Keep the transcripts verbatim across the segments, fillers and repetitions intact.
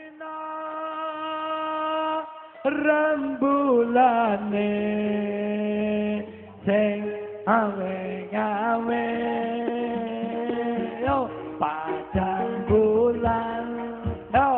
Rembulane sing awe-awe yo padang bulan yo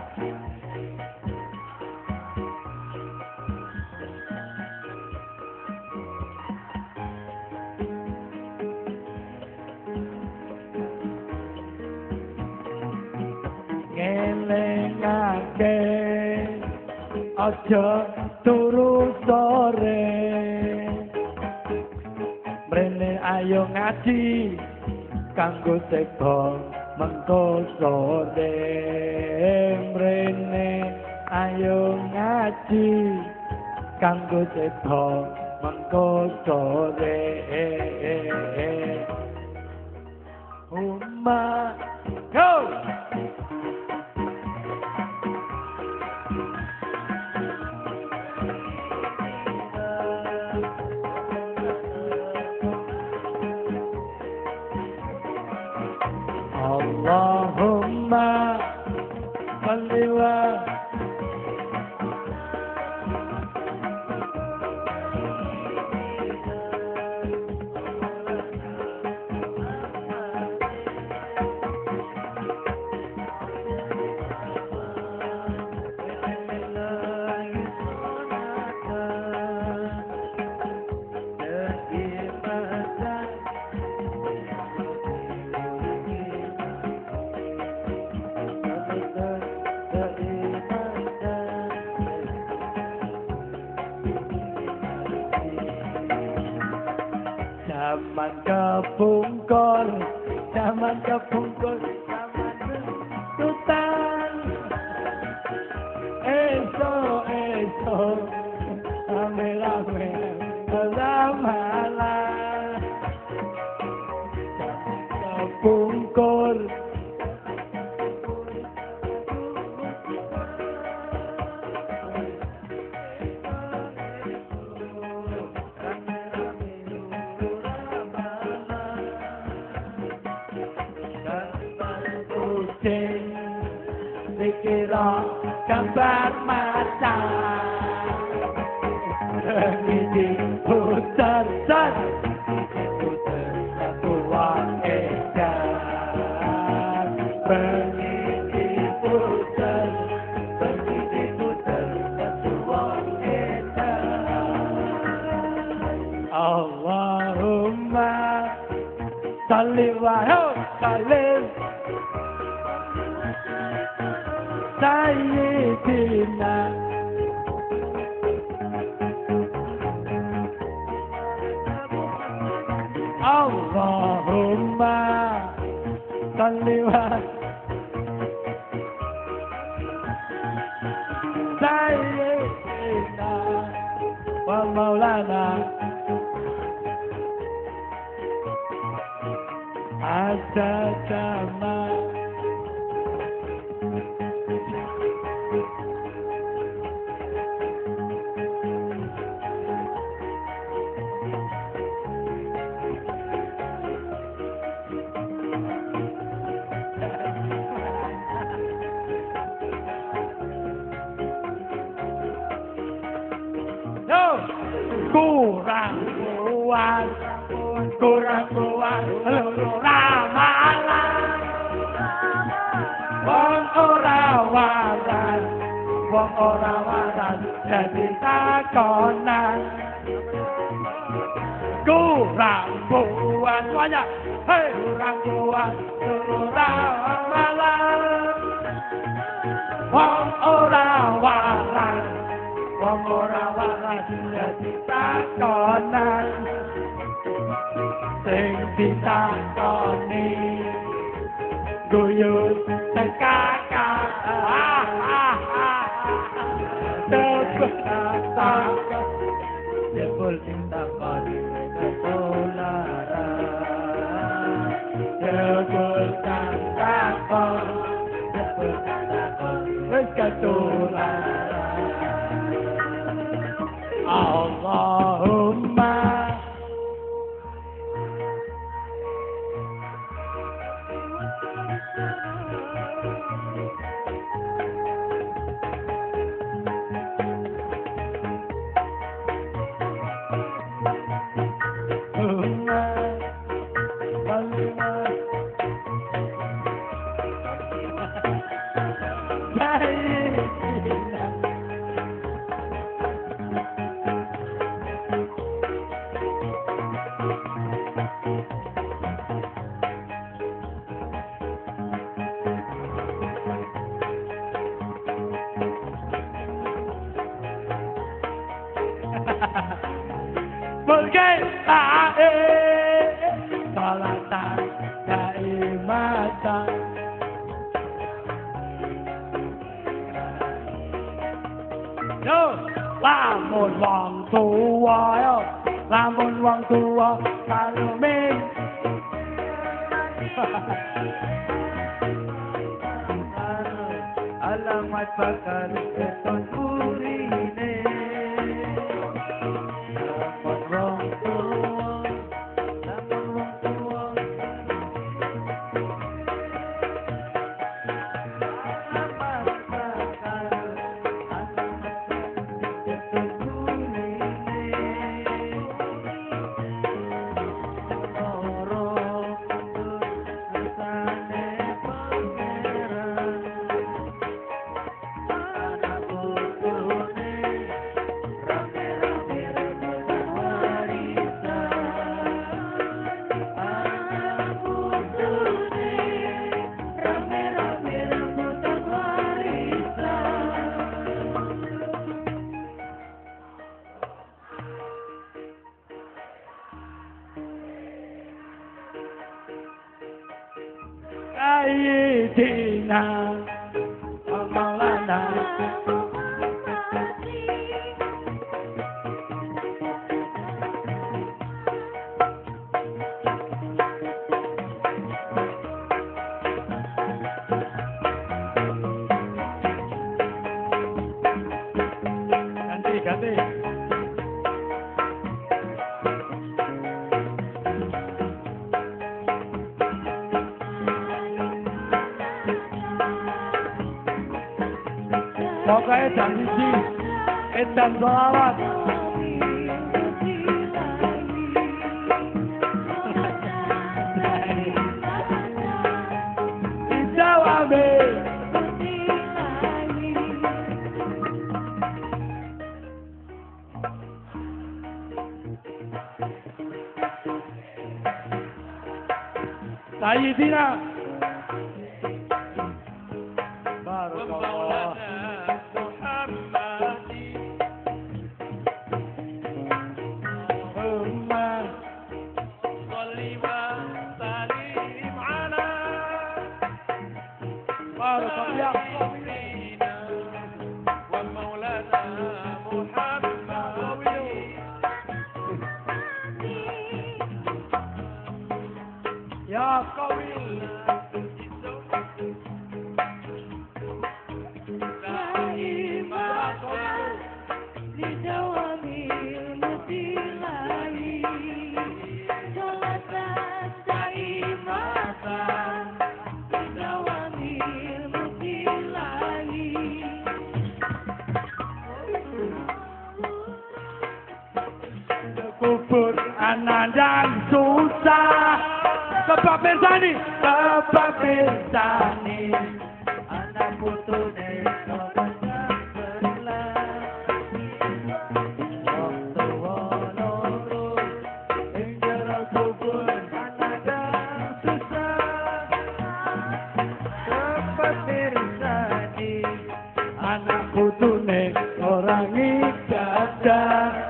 ngelengake aja turu sore mrene ayo ngaji kanggo teko mengko sore mrene ayo ngaji kanggo teko mengko sore Uma go Allahumma salli wa Zaman kepungkur, zaman kepungkur, zaman tutan. Eso, eso, rame-rame, malam-malam. Kepungkur. Dikira gambar mata Begini putar-putar Putar satu edan Begini putar Begini putar satu edan Allahumma salli wa sallim Sayyidina Allahumma salli wa Sayyidina wa maulana As-Sama kurang kuat, kurang kuat, loro ramalan. Wong ora waras, wong ora waras, jadi takonan. Kurang kuat, semuanya, hei kurang kuat, loro ramalan. Wong ora waras. Wong ora waras dadi takonan sing ditakoni guyu tekaka jebul sing takoni ketolara jebul sing takoni jebul sing takoni wis ketolara Allahumma datang. Yo, lamun wong tua yo, lamun wong tua kalau min. Alamat bakal keton burine. Lamun wong tua, lamun wong tua. Alamat bakal, alamat keton burine. Orang rasane pangeran. Anak putune rame-rame rebutan warisan. Anak putune rame-rame rebutan warisan. Sayyidina Maulana ganti ganti pokoknya jam siji edan sholawat. Dijawab Sayyidina Barakallah. Ya qawi kubur anandang susah. Bapak Pirsani, Bapak Pirsani, anak putune orang sebelah. Waktu loro, ing jero kubur anandang susah. Bapak Pirsani, anak putune orang ibadah.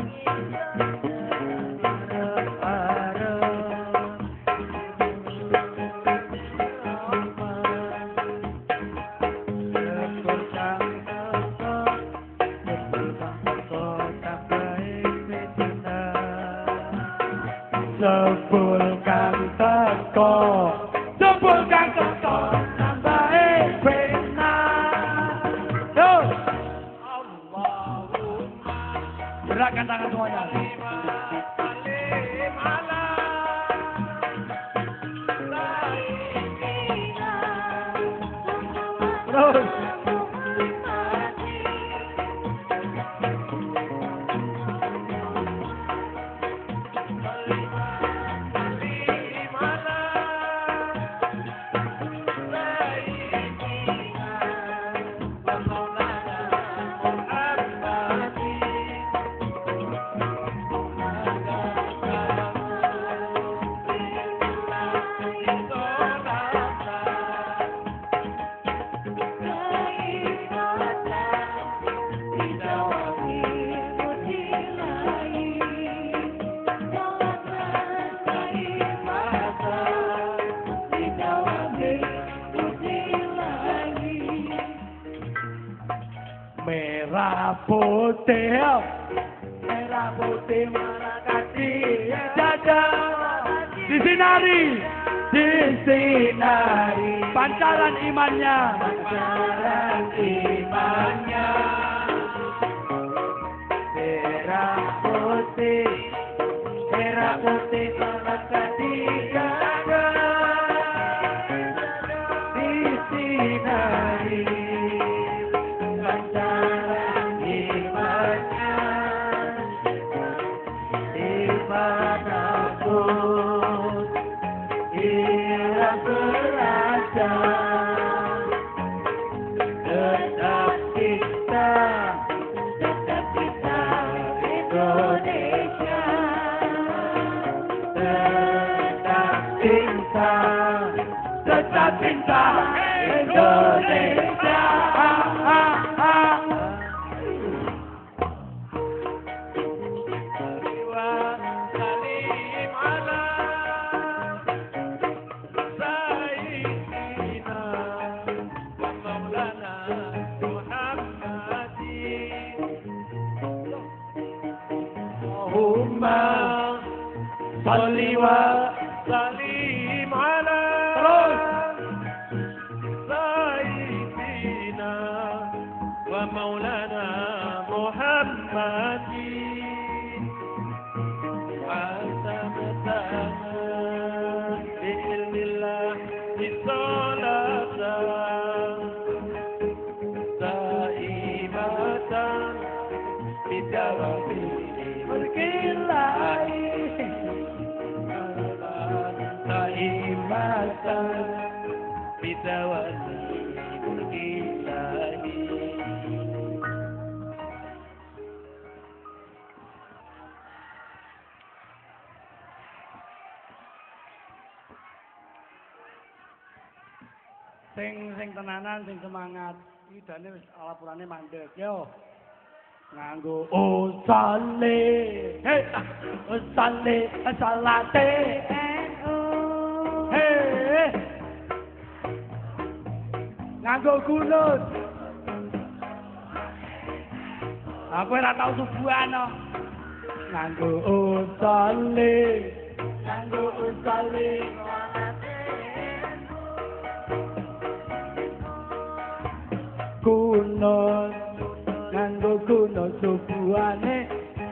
Jebul kang teko, jebul kang teko, nambahe benar. Yo, Allahumma, gerakkan tangan semuanya. Terus. merah putih, merah putih Malakati dada disinari, disinari pancaran imannya, pancaran imannya. Merah putih, merah putih Malakati dada disinari. Tetap cinta Indonesia. Salim ala Sayyidina wa Maulana Muhammadin. Allahumma salli wa salim ala مولانا محمد وعتمتنا بعلم الله بالصلاة دائمة بدوام ملك الله دائمة بدوام ملك الله. Sing sing tenanan, sing semangat. Iki dane wis alapurane mandek yo. Nganggo usale. Hei, usale, salate. Hei. Nganggo kunut. Aku ora tau subuhan no. Nganggo usale. Nganggo usale. Kuno nganggo kuno subuhane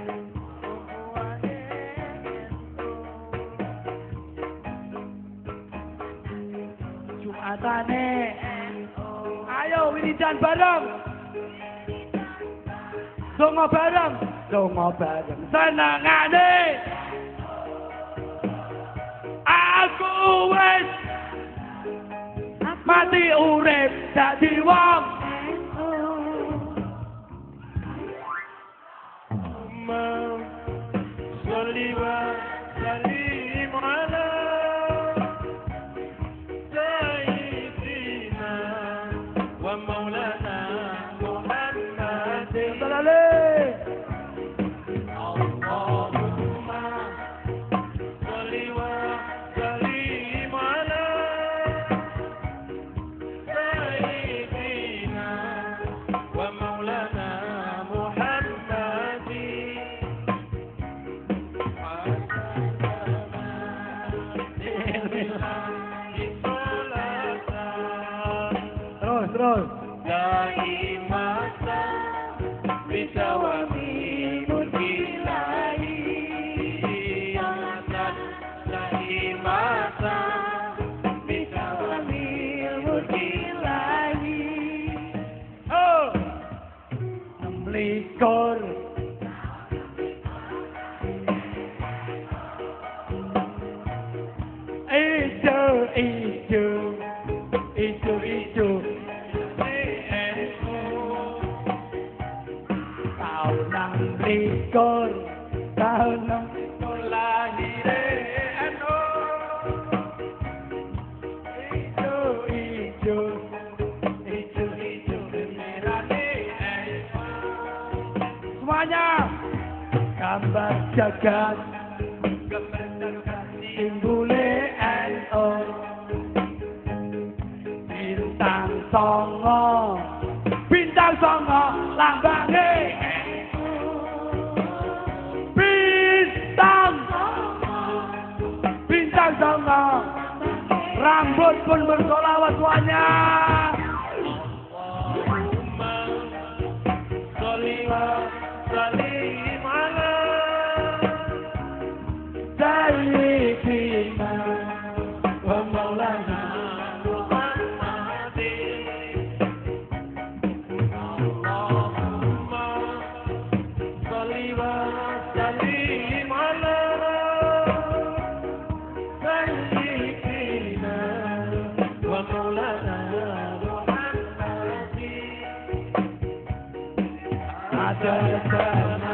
Jumatane ayo wiridan bareng donga bareng donga bareng senengane aku wis mati urip dadi wong. صلي وسلم على سيدنا ومولانا محمد. اللهم صل وسلم على سيدنا ومولانا محمد. Terus Daimata Bidawami Mulkilahi Daimata Bidawami Mulkilahi. Oh Nemlikor Ijo Ijo Ijo Ijo Likur tahun enam puluh lahir eno ijo ijo ijo ijo merah eno semuanya gambar jagat gambar jagat simbole eno bintang songo bintang bintang songo lambange bintang bintang songo rambut pun bersolawat semuanya. Sayyidina wa maulana Muhammadin Allahumma sholli wa sallim ala sayyidina wa maulana Muhammadin Adana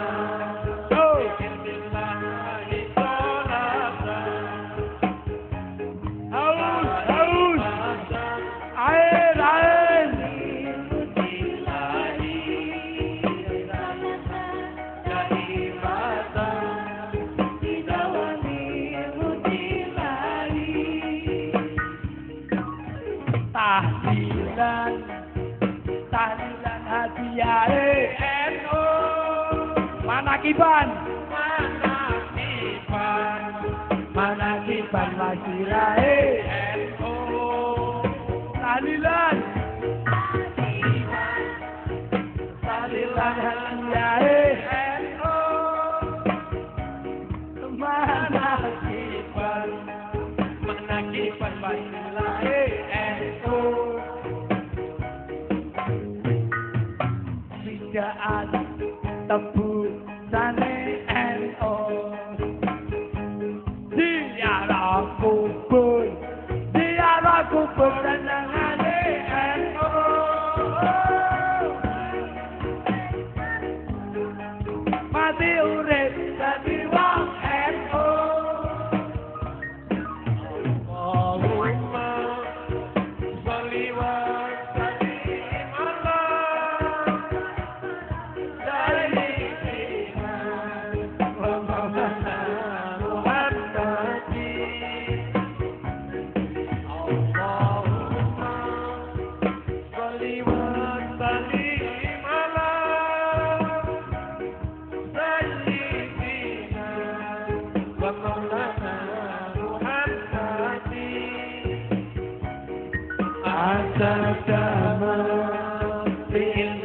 tahlilan tahlilan hadiah N U manakiban manakiban manakiban wasilah N U tahlilan tahlilan hadiah N U manakiban manakiban wasilah N U Wijaan tebusane N U ziarah kubur ziarah kubur senengane N U mati urip dadi wong N U Allahumma sholli wa Ada dama